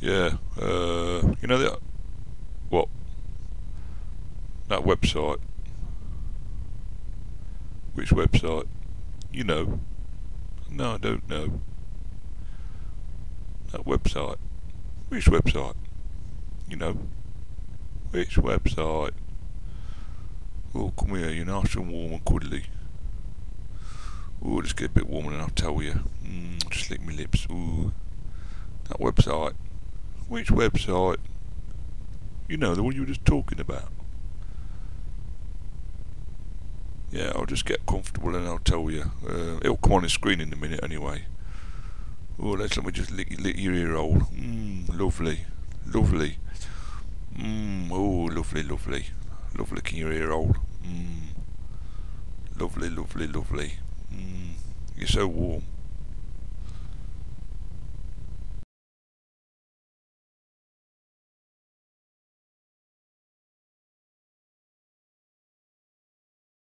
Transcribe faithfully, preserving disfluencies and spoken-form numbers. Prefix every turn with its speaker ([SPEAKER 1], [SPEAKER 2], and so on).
[SPEAKER 1] Yeah, uh, you know that, what, that website, which website, you know, no I don't know, that website, which website, you know, which website, oh come here, you're nice and warm and cuddly, oh just get a bit warmer and I'll tell you, mm, just lick my lips, ooh, that website, which website, you know, the one you were just talking about. Yeah, I'll just get comfortable and I'll tell you. Uh, it'll come on the screen in a minute anyway. Oh, let's let me just lick, lick your ear hole. Mmm, lovely, lovely. Mmm, oh, lovely, lovely. Love licking your ear hole. Mmm, lovely, lovely, lovely. Mmm, you're so warm.